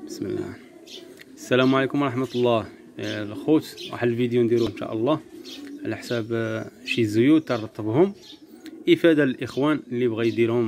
بسم الله. السلام عليكم ورحمة الله. الخوت واحد الفيديو نديرو ان شاء الله على حساب شي زيوت ترطبهم افادة للاخوان اللي بغى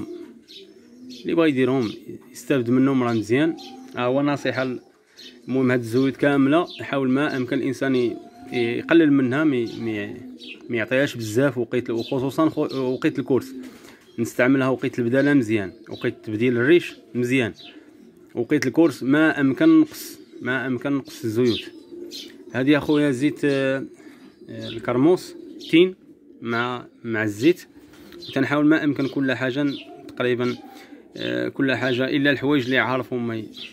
يديرهم يستافد منهم، راه مزيان. هو نصيحة. المهم هاد الزيوت كاملة يحاول ما امكن الانسان يقلل منها، ما يعطيهاش بزاف، وخصوصا وقيت الكورس نستعملها، وقيت البدالة مزيان، وقيت تبديل الريش مزيان، وقيت الكورس ما امكن نقص الزيوت. هذه اخويا زيت الكرموس تين مع الزيت. وتنحاول ما امكن كل حاجه تقريبا، كل حاجه الا الحوايج اللي عارفهم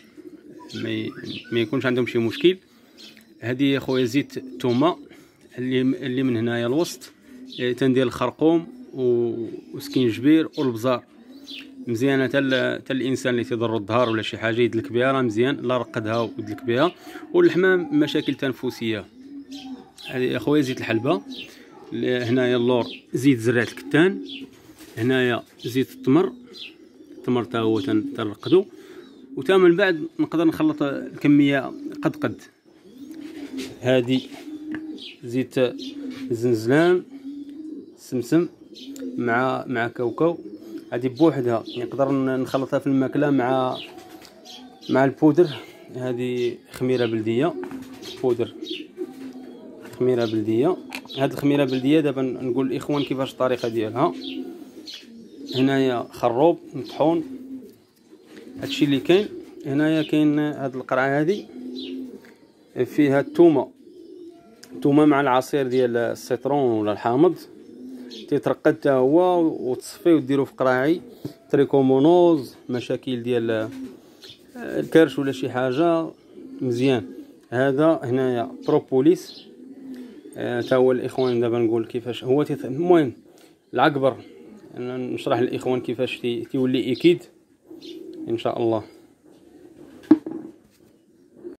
ما يكونش عندهم شي مشكل. هذه اخويا زيت الثومه اللي من هنايا الوسط، تندير الخرقوم وسكينجبير والبزار مزيانه. حتى الانسان اللي تيضر الظهر ولا شي حاجه يدلك بها راه مزيان، لا رقدها ويدلك بها. والحمام مشاكل تنفسيه. هذه اخويا زيت الحلبه. هنايا اللور زيت زرعه الكتان، هنايا زيت التمر تا هو تنرقدو. وتا من بعد نقدر نخلط الكميه قد هذه زيت الزنزلان سمسم مع كاوكاو. هذه بوحدها نقدر نخلطها في الماكله مع البودر. هذه خميره بلديه، بودر خميره بلديه. هذه الخميره بلديه دابا نقول للاخوان كيفاش الطريقه ديالها. هنايا خروب مطحون، هادشي اللي كاين. هنايا كاين هاد القرعه هذه فيها الثومه مع العصير ديال السيترون ولا الحامض، تيترقد حتى هو وتصفيه وديرو في قراعي. تريكومونوز، مشاكل ديال الكرش ولا شي حاجه مزيان. هذا هنايا بروبوليس، تا هو الاخوان دابا نقول كيفاش هو المهم العقبر نشرح للاخوان كيفاش تيولي اكيد ان شاء الله.